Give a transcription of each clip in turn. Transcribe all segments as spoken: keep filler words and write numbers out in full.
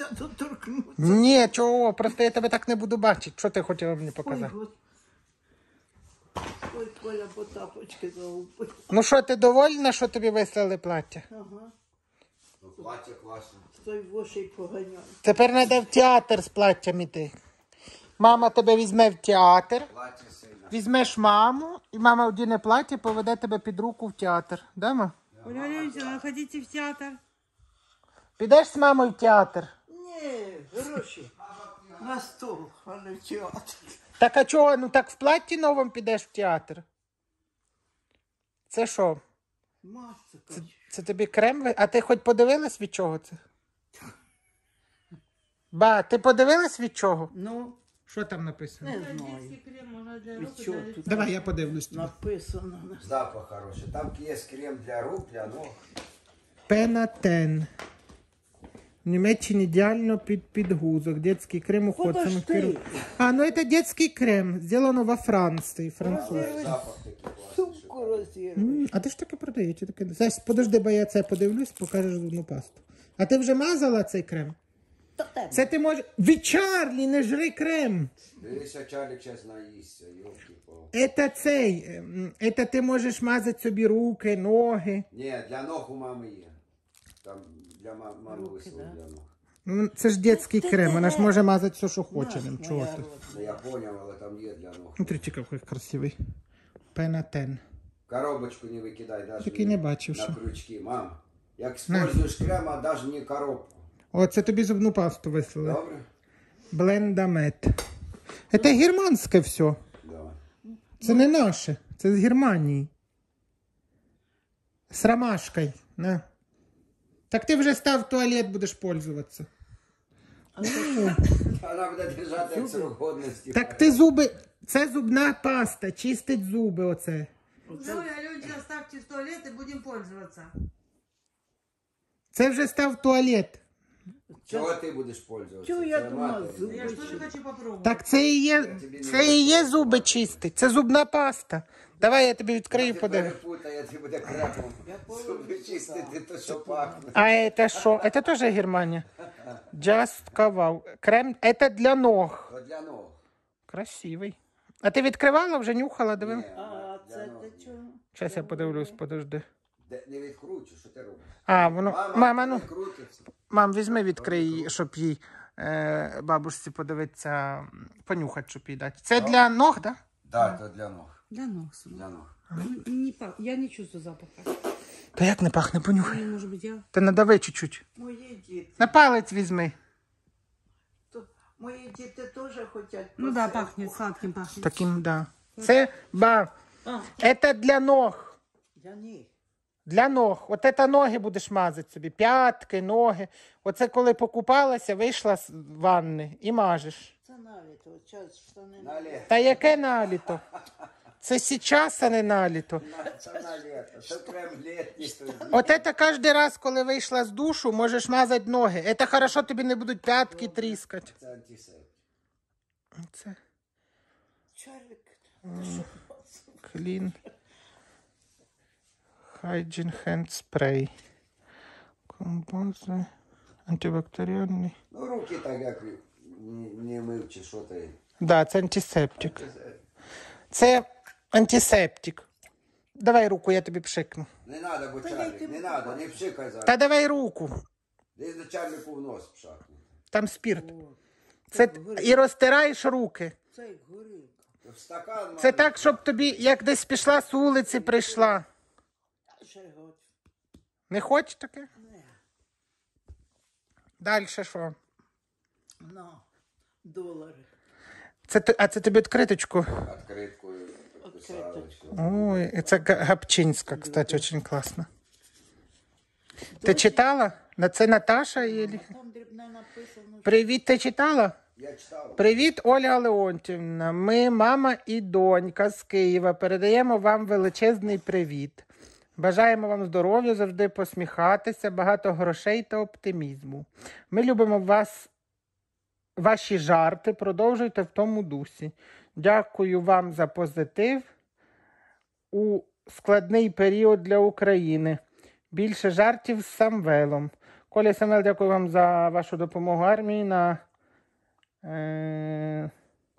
доторкнутися. Ні, чого, просто я тебе так не буду бачити. Що ти хотіла мені показати? Ой, Ой, Коля, бо тапочки загубив. Ну що, ти довольна, що тобі вислали плаття? Ага. Ну, плаття класне. Той вошей поганяє. Тепер треба в театр з платтям іти. Мама тебе візьме в театр, Плаття сильне. візьмеш маму, і мама одіне плаття, поведе тебе під руку в театр. Да, ма? Оля Валерьевна, хотите в театр? Підеш з мамою в театр? Ні, гроші. На стол, а не в театр. Так а чого? Ну так в платті новому підеш в театр. Це що? Масика. Це, це тобі крем? ви- А ти хоч подивилась від чого це? Ба, ти подивилась від чого? Ну, Що там написано? не Детский знаю. крем можно для Від рук и чого для лица. тут Давай я подивлюсь. написано? Запах хороший. Там є крем для рук, для ног. Пенатен. В Німеччині ідеально під підгузок. Детский крем уход. Подожди. А, ну это детский крем. Сделано во Франції. Француз. Запах такий класний. Сумку розірвав. М, А де ж таке продають? Я таке... Зараз, подожди, бо я це подивлюсь, покажеш зубну пасту. А ти вже мазала цей крем? Та те. Це ти можеш... Від Чарлі, не жри крем. Дивися, Чарлік зараз наїсться. Йолки-палки. Это цей, ем, это ти можеш мазати собі руки, ноги. Ні, для ног у мами є. Там для ма- мами Руки, висили да? для ног. Ну, це ж детський крем, вона ж може мазати все, що хоче ним. Чого ти? Ну, я поняв, але там є для ног. Смотрите, який красивий. Пенатен. Коробочку не викидай, даже Такий не бачив, на що. крючки. Мам, як используєш крем, а даже не коробку. О, це тобі зубну пасту вислали. Добре? Блендамет. Це германське все. Давай. Це не наше. Це з Германії. З ромашкою. На. Так ти вже став в туалет, будеш пользуватися. Вона буде держати як срок годності. Так ти зуби... Це зубна паста, чистить зуби оце. Ну, Оля Валерьевна, ставьте в туалет и будем пользоваться. Це вже став в туалет. Чого ти будеш пользуватися? Чого я Це думала, матері. зуби? Я же тоже хочу попробовать. Так це і є, це і є зуби чистить. Це зубна паста. Давай я тобі відкрию, Ти подивись. перепутай, я тобі буде кремом. Зуби чистити, то що пахне. А це що? Це теж Германія. Just Кавау. Крем, це для ног. То для ног. Красивий. А ти відкривала, вже нюхала, дивила? Ні, А для це ног. ти чого? Зараз я подивлюсь, подожди. Де- Не відкручу, що ти робиш? А, воно, Мама, мама, ну, не крутиться. мам, візьми, відкрий, щоб їй, е, бабушці подивитися, понюхати, щоб їй дати. Це для ног, так? Да? Так, то для ног. Для ног. сынок. Для ног. Ну, не пах- Я не чувствую запаха. Та як не пахне, понюхай. Ну, может быть, я... Та надави чуть-чуть. Мої діти. На палець візьми. То, мої діти теж хочуть. Ну да, посипку. пахнет, сладким пахнет. Таким, да. Це, ба, А, це для ног. я ні. Для ног. От це ноги будеш мазати собі. П'ятки, ноги. Оце коли покупалася, вийшла з ванни і мажеш. Це наліто, час штани. Наліто. Та яке наліто? Це сейчас, а не наліто. Це на літо. Це крем літній. то- От це кожен раз, коли вийшла з душу, можеш мазати ноги. Це хорошо, тобі не будуть п'ятки тріскати. Це антисептик. Це Чарлік, ти що? Clean Hygiene Hand Spray. Компози. Антибактеріальний. Ну, руки так як не, не мив чи що ти. Да, це антисептик. Це антисептик. Давай руку, я тобі пшикну. Не треба, бо Чарлік, не треба, не пшикай зараз. Та давай руку. Десь до Чарліку в нос пшакне. Там спірт. Це і розтираєш руки. Це як горілка. В стакан Це так, щоб тобі, як десь пішла з вулиці, прийшла. Ще год. Не хочеш таке? Не. Далі що? На, долари. Це, ти- а це тобі відкриточку. Відкриткою підписали. Ой, це Га- Гапчинська, кстати, дуже класно. Ти читала? На це Наташа і... Там дрібне написано. Привіт, ти читала? Я читав. Привіт, Оля Леонтівна. Ми, мама і донька з Києва, передаємо вам величезний привіт. Бажаємо вам здоров'я, завжди посміхатися, багато грошей та оптимізму. Ми любимо вас, ваші жарти, продовжуйте в тому дусі. Дякую вам за позитив у складний період для України. Більше жартів з Самвелом. Коля Самвел, дякую вам за вашу допомогу армії на... Е...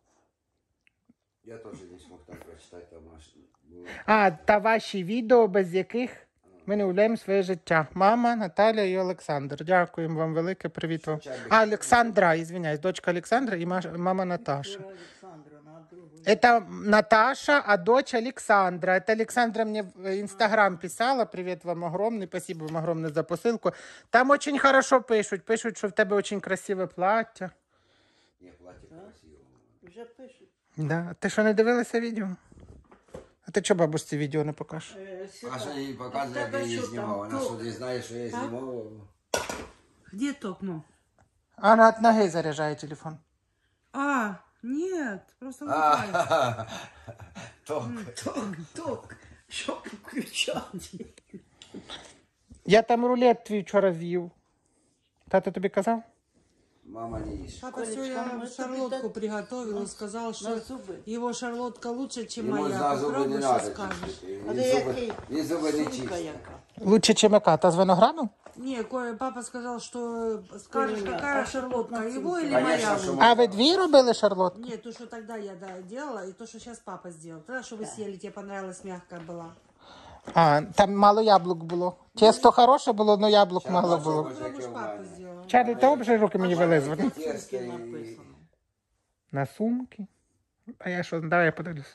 Я теж не смог там прочитати, там аж було. А, та ваші відео, без яких ми не уявляємо своє життя. Мама, Наталя і Олександр. Дякуємо вам велике, привіт вам. А, Олександра, извиняюсь, дочка Олександра і маш- мама Наташа. Олександра, на другу. Это Наташа, а дочь Александра. Это Александра мне в Инстаграм писала. Привет вам огромный, спасибо вам огромное за посылку. Там очень хорошо пишут. Пишут, що в тебе очень красиве плаття. Ні, плаття красиво. Вже пишуть. Да. Ти що, не дивилася відео? А ти чого бабусі відео не покажеш? Е, Свята, Паша їй а в показує, тебе де її що знімав. там, Вона ток? що не знає, що я знімав. Где токно? Она от ноги заряджає телефон. А, нет, просто выкупаю. А, Ток. Ток, ток, щоб включати. Я там рулет твій вчора з'їв. Тато тобі казав? Мама не їсть. Папа Колечка, сегодня ну это шарлотку беда. приготовил и сказал, На что зуби. его шарлотка лучше, чем Йому моя. на зуби не Попробуй, что треба скажешь. чистити. А Він де зуби, який? він зуби не Сумка чистить. яка. Лучше, чим яка? Та з винограду? Не, Коля, папа сказал, что скажешь, Коля, какая а шарлотка, что его тут или Конечно, моя что лучше? А ви дві робили шарлотку? Нет, то, что тогда я да, делала, и то, что сейчас папа сделал. Тогда, что вы съели, тебе понравилось, мягкая была. А, там мало яблук було. Тесто хороше було, але яблук мало було. Попробуй, что папа сделал. Чарлі, ти вже руки мені вилизувати? Тесто Сумки і- написано. На сумки. А я що, давай я подивлюсь.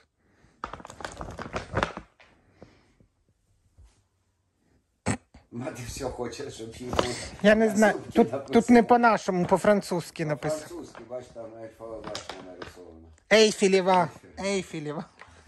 Мати все хоче, щоб їй було. Я не на знаю. сумці Тут, написано. тут не по-нашому, по-французьки написано. Французьки, бач, там навіть башня нарисована. Ейфелева. Ейфелева.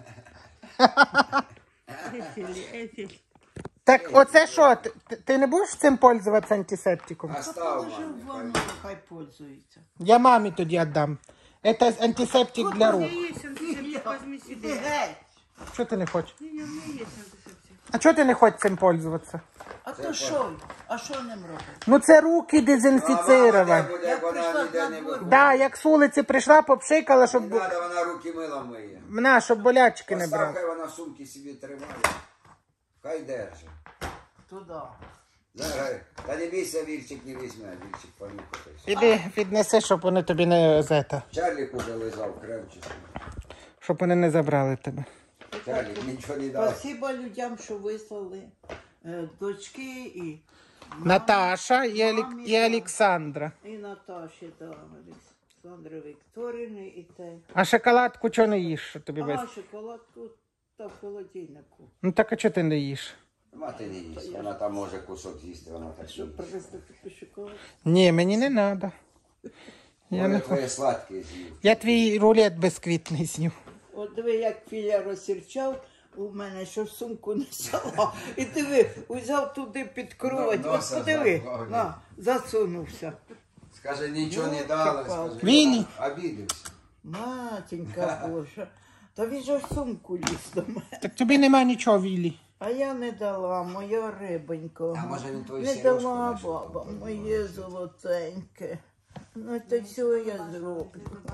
Эфель, эфель. Так оце що? Ти, ти- ти не будеш цим пользуватися антисептиком? А став, Положи в мамі. ванну, хай пользується. Я мамі тоді віддам. Це антисептик для У рук. меня есть антисептик, возьми Іди себе. геть. Що ти не хочеш? Не, не, у меня есть антисептик. А чого ти не хочеш цим пользуватися? А то що? А що ним робити? Ну це руки А мама дезінфіцировані. де буде, Я як вона прийшла ніде на не двор. виходить. Да, як з вулиці прийшла, попшикала, Не щоб, бу- треба, вона руки милом миє. на, щоб болячки не Постав, брали. хай вона в сумці собі тримає. Хай держи. Туди. Зараз, та не бійся, вільчик не візьме, вільчик понюхати. Іди віднеси, щоб вони тобі не зета, Чарлік уже лизав кремчистий. щоб вони не забрали тебе. Чарлік нічого не дав. Спасибо людям, що вислали е, дочки і Наташа і, Олек... мамі, і да. Олександра. І Наташі, да, Олександри Вікторівни і те. А шоколадку чого не їш, що тобі без? А, шоколадку та в холодильнику. Ну так а чого ти не їш? Мати не їсть, вона там може кусок з'їсти, вона так не Щоб їсть. привезти тобі шоколад. Ні, мені не треба. Я, Вони не... твоє сладке з'їв. Я твій рулет безквітний з'їв. От диви, як Філя розсірчав у мене, що сумку не взяла. І диви, взяв туди під кровать. Ну, От носа подиви, заклав, на, засунувся. Скаже, нічого не Ну, дали. чекав. Скаже, Віллі. обідався. Матінька Божа. Та він же в сумку ліз до мене. Так тобі нема нічого, Віллі. А я не дала, моя рибонько. А може він твою Не сережку дала знайшов? баба, моє золотеньке. Ну то цього я зроблю.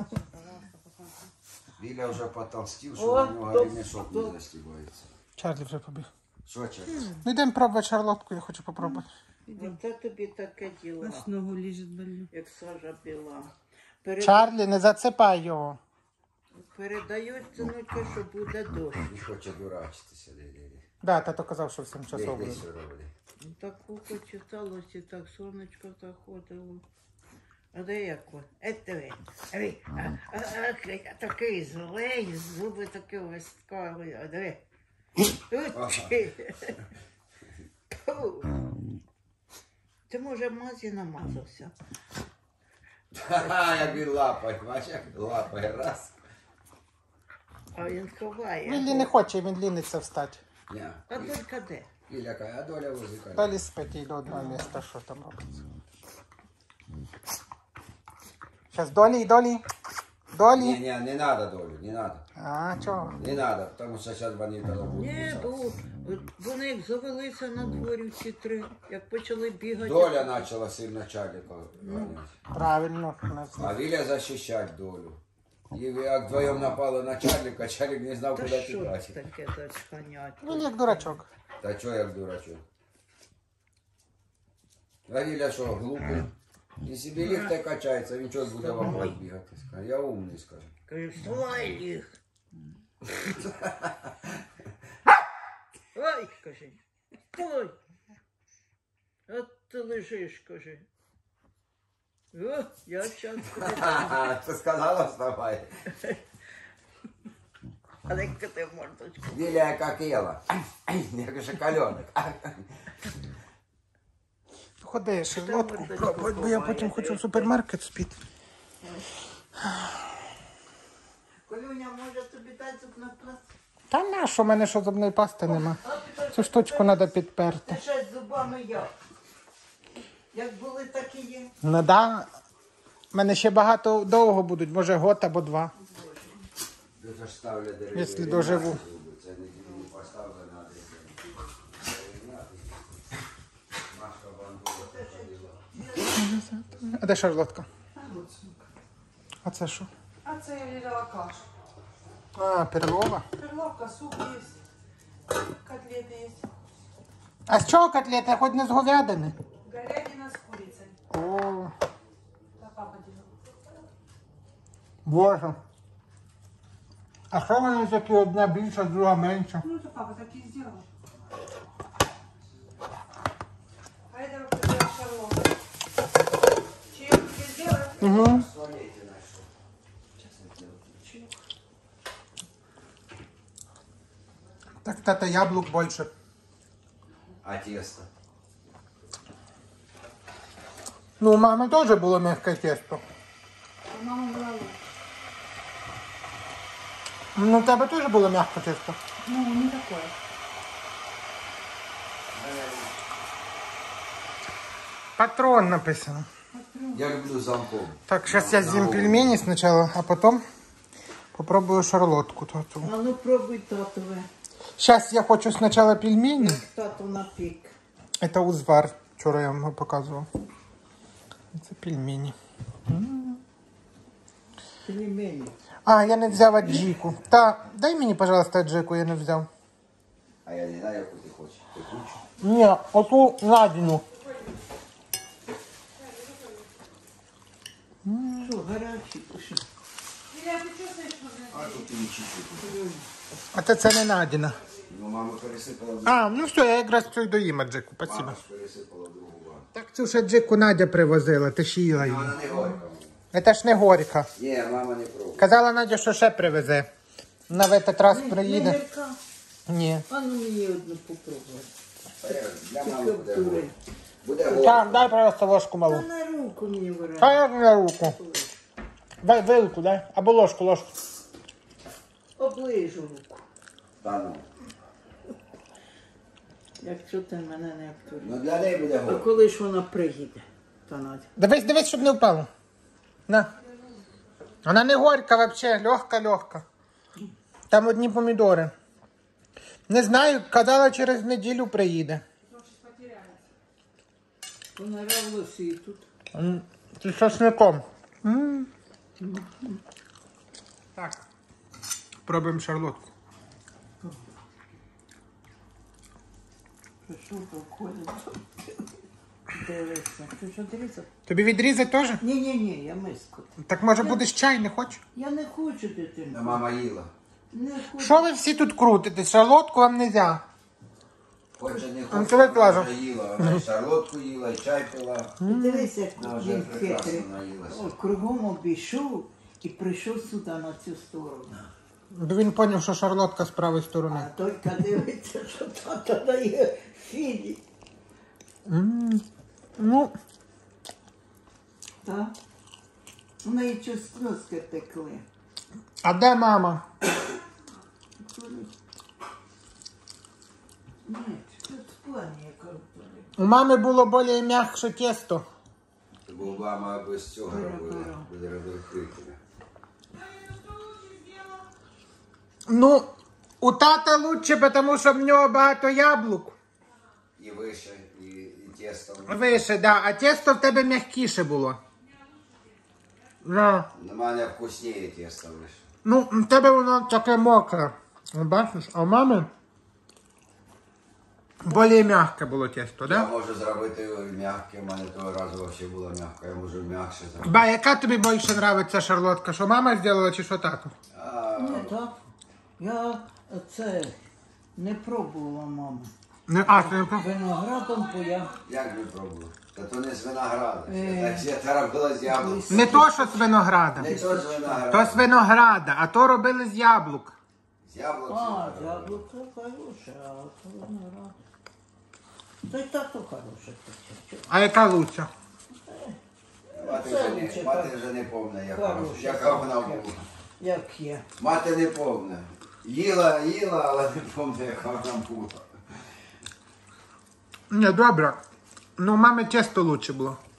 Віля вже потолстів, що О, у нього то- ремішок то- не застібається. Чарлі вже побіг. Що Чарлік? Ну йдемо пробувати шарлотку, я хочу попробувати. Оце тобі таке діло, Аж ногу лежит больно. як сажа біла. Перед... Чарлі, не зацепай його. Передають ціночка, що буде дощ. Не хоче дурачитися. Де-де-де. Да, тато казав, що в сім часов Де буде. що робить? Ну, так купа читалося, так сонечко заходило. А де як от? Ете, диви, а, а, а, я такий злий, зуби такі вискали, а диви. Тут чи. Ту. Ти, може, мазі намазався? Ха-ха, як він лапає, бачиш, як лапає, раз. А він ховає. Віллі не хоче, він ліниться встати. Ня. А тільки де? Віля каже, а доля возика. Далі спить і до одного міста, що там робиться. Зараз долі, долі, Ні, долі. ні, не треба долю, не треба. А, чого? Не треба, тому що зараз вони тоді будуть. Ні, кусати. бо вони як завелися на дворі всі три, як почали бігати. Доля почала сильно Чарліка ганяти. Правильно. у нас. А Віля захищать долю. І як вдвоєм напали на Чарліка, Чарлік не знав, Та куди що тікати. це таке зачханять? Він як дурачок. Та чого як дурачок? Равіля що, глупий? І собі ліг та й качається, він чого буде вокруг бігати. Скаже, я умний, скаже. Кажу, вставай, ліг. Ой, каже, вставай. От ти лежиш, каже. О, я щас тобі дам. Ха-ха, ти сказала, вставай. Але ти мордочку. Віля яка кила. Як шоколадок. Ходи, шарлотку мордочку пробуй, бо я ховає, потім хочу в дивись. супермаркет спіти. Колюня, може тобі дати зубну пасту? Та на що, в мене що зубної пасти нема. Цю штучку треба підперти. Ти ще з зубами як? Як були, так і є. Ну да. В мене ще багато довго будуть, може год або два. Це ж ставлю дерев'яні. Якщо доживу. Це не не поставлено на дерев'яні. Машка бандура походила. А де шарлотка? А це що? А це я їла кашу. А, перлова. Перловка, суп есть, котлеты есть. А з чого котлети? Хоч не з говядини. Говядина с курицей. О, Это папа делал. боже. А що вони такі одна більша, друга менша? Ну, это папа так и сделал. А это вот такая шарлотка. Чаек тебе сделать? Угу. Так, тата, яблук більше. А тесто? Ну, у мами теж було м'яке тесто. У мамы была лучше. Ну, у тебе теж було м'яке тесто. Ну, не такое. Патрон написано. Я люблю замком. Так, зараз я з'їм пельмені спочатку, а потім попробую шарлотку. Тату. А ну пробуй татове. Зараз я хочу спочатку пельмені. Тату напік. Це узвар. Вчора я вам показував. Це пельмені. Пельмені. А, я не взяв аджику. Та, дай мені, пожалуйста, аджику, я не взяв. А я не знаю, яку ти хочеш. Ти хочеш? Ні, оту Надіну. Що, гарячий? Що? А тут ти не чіпи. А це, це не Надіна. Ну, мама пересипала, А, ну все, я якраз цю й доїм аджику, спасибо. мама ж пересипала другу ванну. Так цю ж аджику Надя привозила, ти ж їла її. Вона не горька. Це ж не горька. Ні, мама не пробує. Казала Надя, що ще привезе. На в этот раз приїде. Гірка. Ні. А ну мені одну попробувати. Для мами Тільки буде обдурив. горько. Буде Так, горько. дай просто ложку малу. Та на руку мені вираз. А як на руку? Дай вилку, дай. Або ложку, ложку. Оближу руку. Та ну. Якщо ти мене не обдурив. Ну для неї буде А горько. коли ж вона приїде, та Надя? Дивись, дивись, щоб не впало. На. Вона не горька взагалі, легка-легка. Там одні помідори. Не знаю, казала, через неділю приїде. Понравилося і тут. М, З шашликом. М. Так. Пробуємо шарлотку. Що то входить? Дивися. Ти що дивися? Тобі відрізати теж? Ні-ні-ні, я миску. Так може будеш чай, не хочеш? Я не хочу Та дитину. мама їла. Не хочу. Що ви всі тут крутите? Шарлотку вам не можна. Хоче не Ну, хоче, це класно. вона вже їла. Вона і шарлотку їла, і чай пила. І дивися, як Вона вже він прекрасно хитрий. наїлася. О, кругом обійшов і прийшов сюди на цю сторону. Бо він зрозумів, що шарлотка з правої А сторони. тільки дивиться, що тата дає Філі. Ну, Так? У неї чувствоски текли. а де мама? Ні, тут в плані яка. У мами було більш м'якше тісто. Бо мама без цього робила. Без розрухителя. Ну, у тата лучше, тому що в нього багато яблук. І вище, і, і тісто. Вище, да. А тісто в тебе м'якіше було. Да. На мене вкусніє тісто вище. Ну, в тебе воно таке мокре. Бачиш, а у мами Более м'яке було тісто, Я да? можу зробити м'яке, в мене того разу взагалі було м'яке, я можу м'якше зробити. Ба, яка тобі більше нравиться шарлотка? Що мама зробила чи що тато? А, Не так. Я це не пробувала, мама. Не, а, це не про- Виноградом, бо я як ви пробували? Та то не з винограда. Е. Так я робила з яблук. Не то, що з винограда. Не то з винограда. То з винограда, а то робили з яблук. З яблук. А, це яблуко хороше, а то виноград. Та й тато хороше таке. А яка лучша? Мати Це вже лучше не, мати так. вже не повна, яка, Хороше, яка вона так, була. Як є. Мати не повна. Їла, їла, але не повна, яка вона була. Ні, добре. Ну, у мами тісто лучше було.